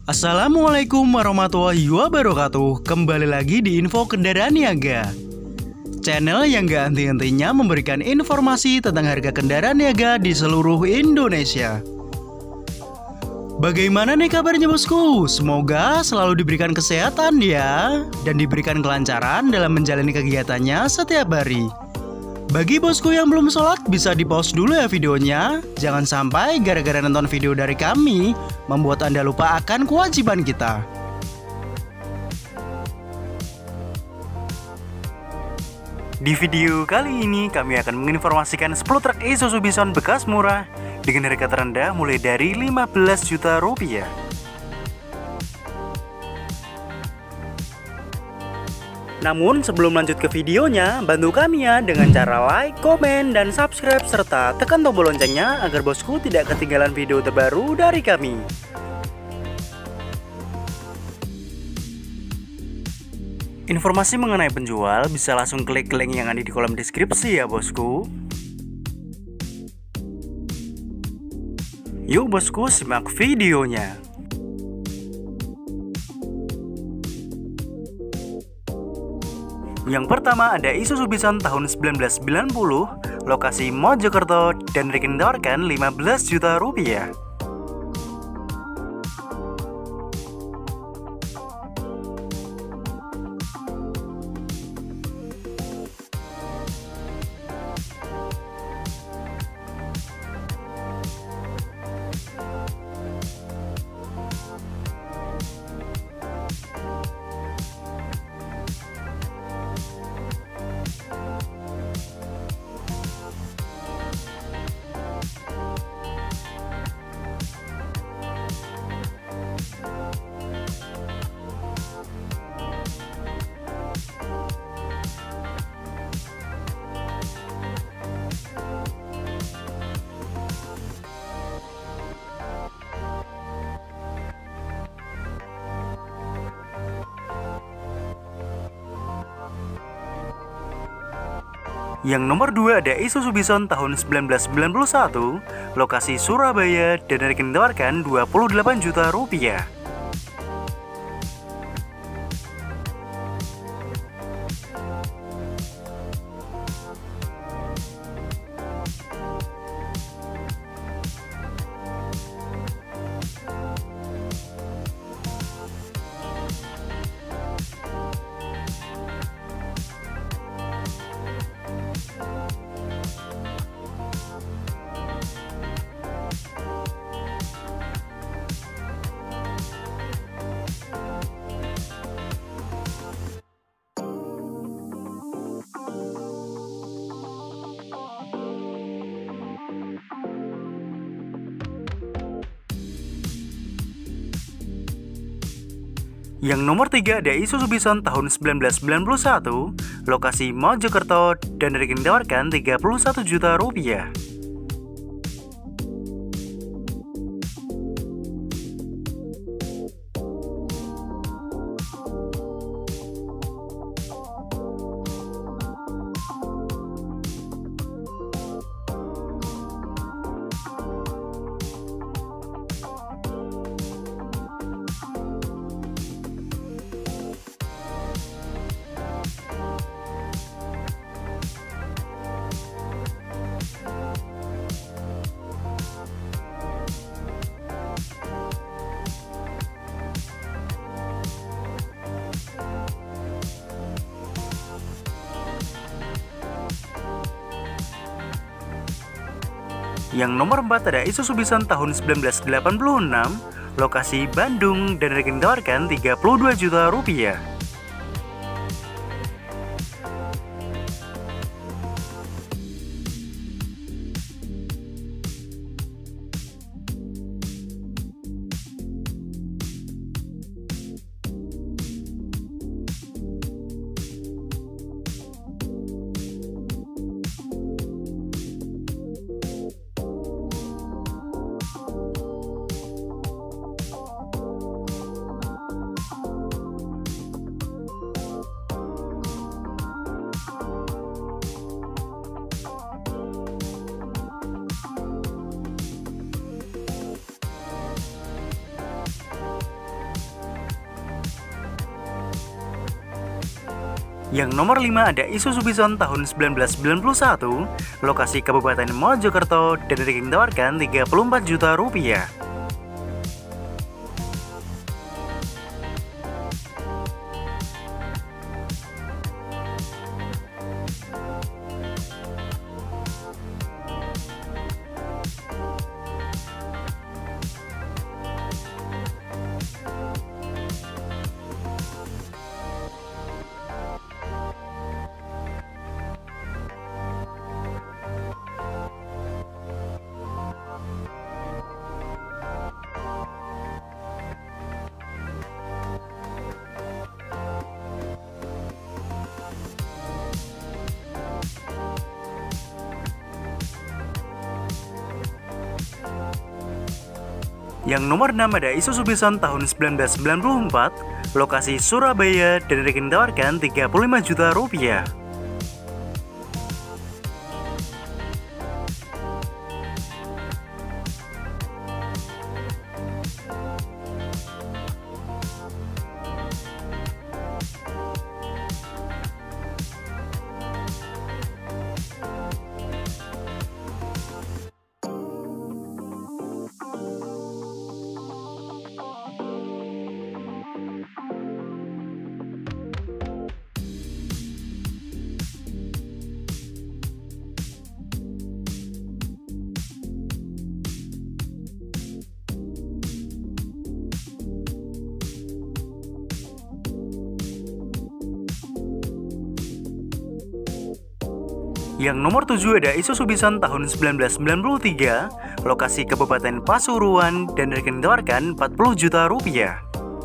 Assalamualaikum warahmatullahi wabarakatuh. Kembali lagi di Info Kendaraan Niaga, channel yang gak henti-hentinya memberikan informasi tentang harga kendaraan niaga di seluruh Indonesia. Bagaimana nih kabarnya bosku? Semoga selalu diberikan kesehatan ya, dan diberikan kelancaran dalam menjalani kegiatannya setiap hari. Bagi bosku yang belum sholat, bisa di-pause dulu ya videonya. Jangan sampai gara-gara nonton video dari kami membuat Anda lupa akan kewajiban kita. Di video kali ini kami akan menginformasikan 10 truk Isuzu Bison bekas murah dengan harga terendah mulai dari 15 juta rupiah. Namun sebelum lanjut ke videonya, bantu kami ya dengan cara like, komen, dan subscribe serta tekan tombol loncengnya agar bosku tidak ketinggalan video terbaru dari kami. Informasi mengenai penjual bisa langsung klik link yang ada di kolom deskripsi ya bosku. Yuk bosku, simak videonya. Yang pertama ada Isuzu Bison tahun 1990, lokasi Mojokerto dan dikeluarkan 15 juta rupiah. Yang nomor 2 ada Isuzu Bison tahun 1991, lokasi Surabaya dan dikeluarkan 28 juta rupiah. Yang nomor 3 ada Isuzu Bison tahun 1991, lokasi Mojokerto dan dikeluarkan 31 juta rupiah. Yang nomor 4 ada Isuzu Bison tahun 1986, lokasi Bandung dan dikeluarkan 32 juta rupiah. Yang nomor 5 ada Isuzu Bison tahun 1991, lokasi Kabupaten Mojokerto dan ditawarkan 34 juta rupiah. Yang nomor 6 ada Isuzu Bison tahun 1994, lokasi Surabaya dan ditawarkan 35 juta rupiah. Yang nomor 7 ada Isuzu Bison tahun 1993, lokasi Kabupaten Pasuruan dan ditawarkan 40 juta rupiah.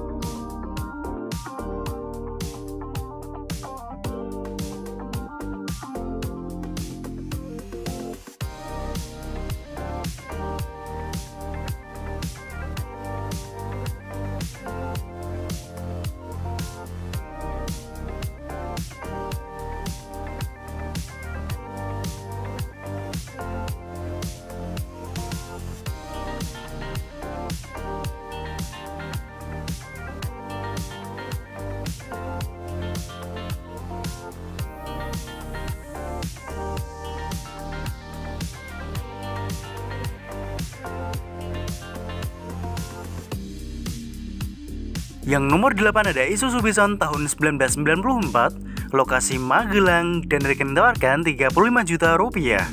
Yang nomor 8 ada Isuzu Bison tahun 1994, lokasi Magelang dan ditawarkan 35 juta rupiah.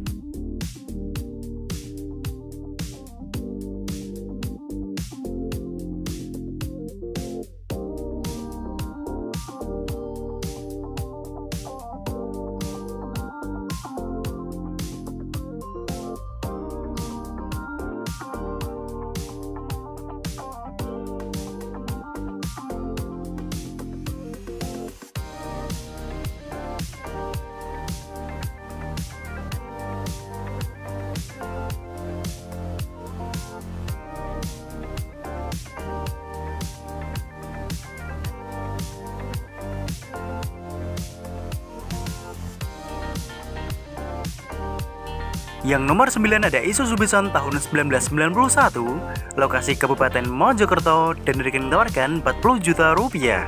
Yang nomor 9 ada Isuzu Bison tahun 1991, lokasi Kabupaten Mojokerto dan ditawarkan 40 juta rupiah.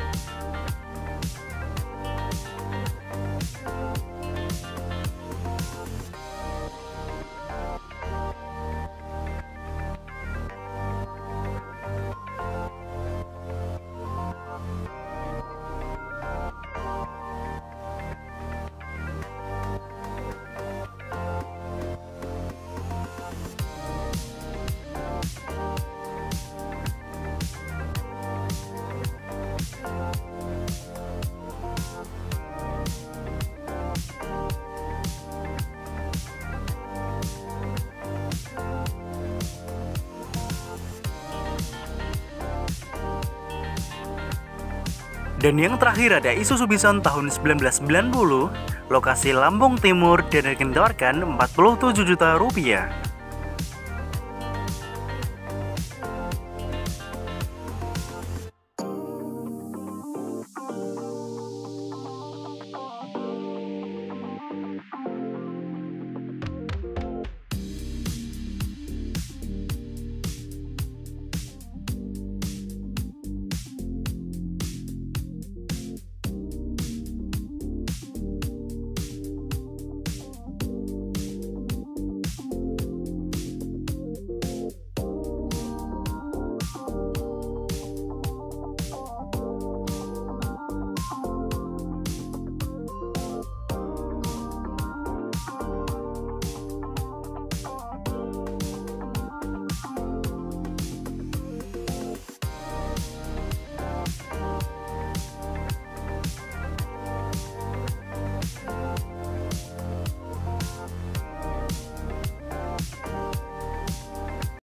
Dan yang terakhir ada Isuzu Bison tahun 1990, lokasi Lampung Timur dan ditawarkan 47 juta rupiah.